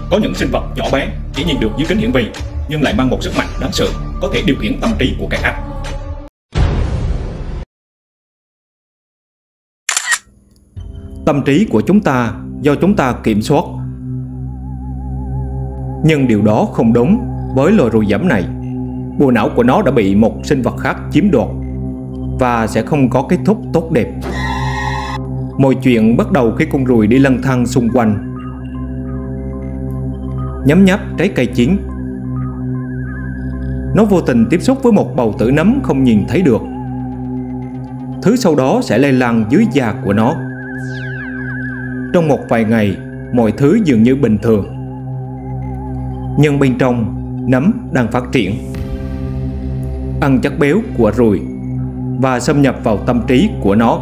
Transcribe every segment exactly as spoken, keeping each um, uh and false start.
Có những sinh vật nhỏ bé chỉ nhìn được dưới kính hiển vi nhưng lại mang một sức mạnh đáng sợ, có thể điều khiển tâm trí của kẻ khác. Tâm trí của chúng ta do chúng ta kiểm soát. Nhưng điều đó không đúng với loài ruồi giẫm này. Bộ não của nó đã bị một sinh vật khác chiếm đoạt và sẽ không có kết thúc tốt đẹp. Mọi chuyện bắt đầu khi con ruồi đi lang thang xung quanh, nhấm nháp trái cây chín. Nó vô tình tiếp xúc với một bầu tử nấm không nhìn thấy được. Thứ sau đó sẽ lây lan dưới da của nó. Trong một vài ngày, mọi thứ dường như bình thường. Nhưng bên trong, nấm đang phát triển, ăn chất béo của ruồi và xâm nhập vào tâm trí của nó.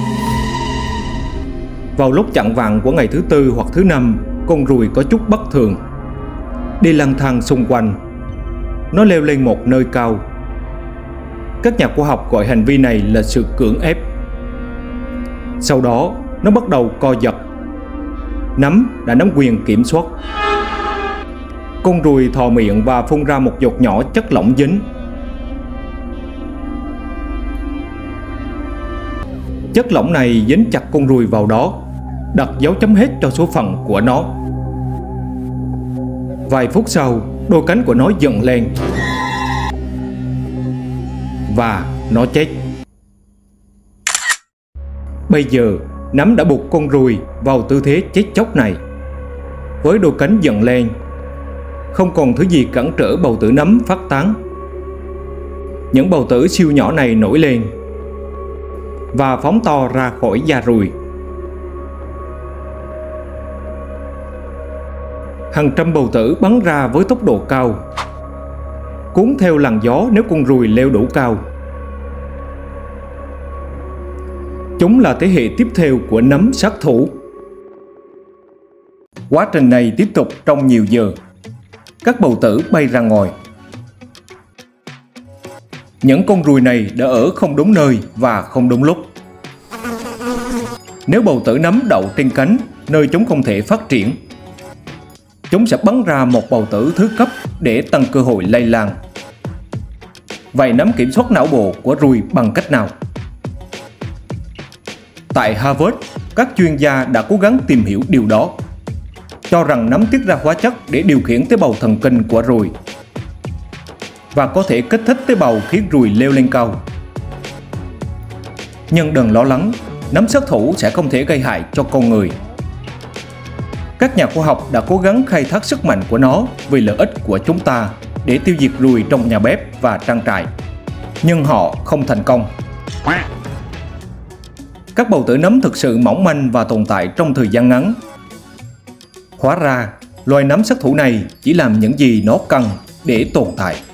Vào lúc chạng vạng của ngày thứ tư hoặc thứ năm, con ruồi có chút bất thường, đi lang thang xung quanh. Nó leo lên một nơi cao. Các nhà khoa học gọi hành vi này là sự cưỡng ép. Sau đó, nó bắt đầu co giật. Nấm đã nắm quyền kiểm soát. Con ruồi thò miệng và phun ra một giọt nhỏ chất lỏng dính. Chất lỏng này dính chặt con ruồi vào đó, đặt dấu chấm hết cho số phận của nó. Vài phút sau, đôi cánh của nó dựng lên và nó chết. Bây giờ, nấm đã buộc con ruồi vào tư thế chết chóc này. Với đôi cánh dựng lên, không còn thứ gì cản trở bầu tử nấm phát tán. Những bầu tử siêu nhỏ này nổi lên và phóng to ra khỏi da ruồi. Hàng trăm bầu tử bắn ra với tốc độ cao, cuốn theo làn gió nếu con ruồi leo đủ cao. Chúng là thế hệ tiếp theo của nấm sát thủ. Quá trình này tiếp tục trong nhiều giờ. Các bầu tử bay ra ngoài. Những con ruồi này đã ở không đúng nơi và không đúng lúc. Nếu bầu tử nấm đậu trên cánh, nơi chúng không thể phát triển, chúng sẽ bắn ra một bầu tử thứ cấp để tăng cơ hội lây lan. Vậy nấm kiểm soát não bộ của ruồi bằng cách nào? Tại Harvard, các chuyên gia đã cố gắng tìm hiểu điều đó, cho rằng nấm tiết ra hóa chất để điều khiển tế bào thần kinh của ruồi và có thể kích thích tế bào khiến ruồi leo lên cao. Nhưng đừng lo lắng, nấm sát thủ sẽ không thể gây hại cho con người. Các nhà khoa học đã cố gắng khai thác sức mạnh của nó vì lợi ích của chúng ta để tiêu diệt ruồi trong nhà bếp và trang trại, nhưng họ không thành công. Các bầu tử nấm thực sự mỏng manh và tồn tại trong thời gian ngắn. Hóa ra, loài nấm sát thủ này chỉ làm những gì nó cần để tồn tại.